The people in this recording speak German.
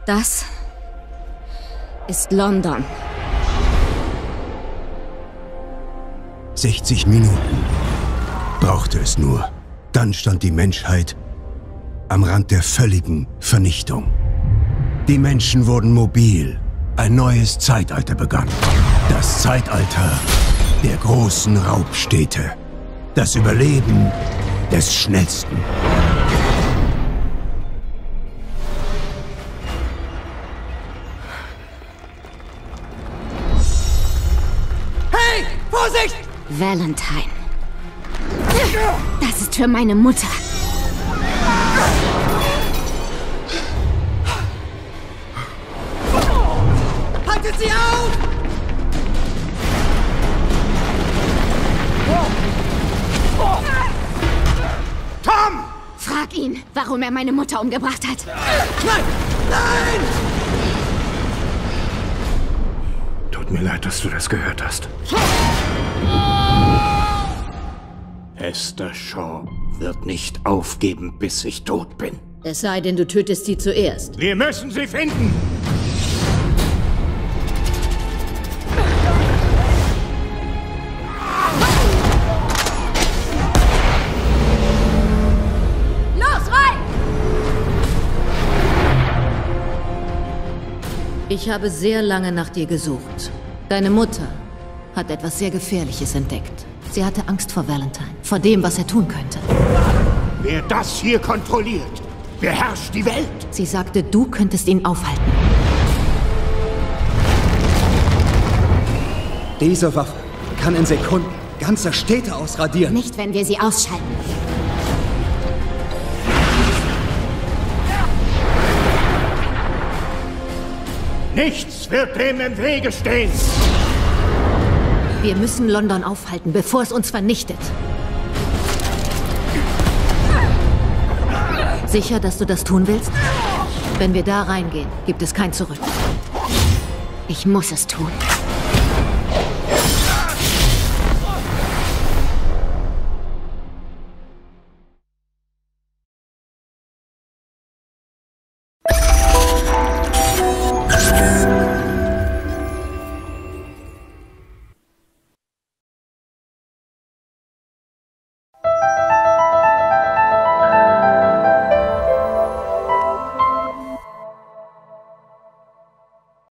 Das ist London. 60 Minuten brauchte es nur. Dann stand die Menschheit am Rand der völligen Vernichtung. Die Menschen wurden mobil. Ein neues Zeitalter begann. Das Zeitalter der großen Raubstädte. Das Überleben des Schnellsten. Hey! Vorsicht! Valentine. Das ist für meine Mutter. Haltet sie auf! Tom! Frag ihn, warum er meine Mutter umgebracht hat. Nein! Nein! Tut mir leid, dass du das gehört hast. Esther Shaw wird nicht aufgeben, bis ich tot bin. Es sei denn, du tötest sie zuerst. Wir müssen sie finden! Los, rein! Ich habe sehr lange nach dir gesucht. Deine Mutter hat etwas sehr Gefährliches entdeckt. Sie hatte Angst vor Valentine, vor dem, was er tun könnte. Wer das hier kontrolliert, beherrscht die Welt. Sie sagte, du könntest ihn aufhalten. Diese Waffe kann in Sekunden ganze Städte ausradieren. Nicht, wenn wir sie ausschalten. Nichts wird dem im Wege stehen. Wir müssen London aufhalten, bevor es uns vernichtet. Sicher, dass du das tun willst? Wenn wir da reingehen, gibt es kein Zurück. Ich muss es tun.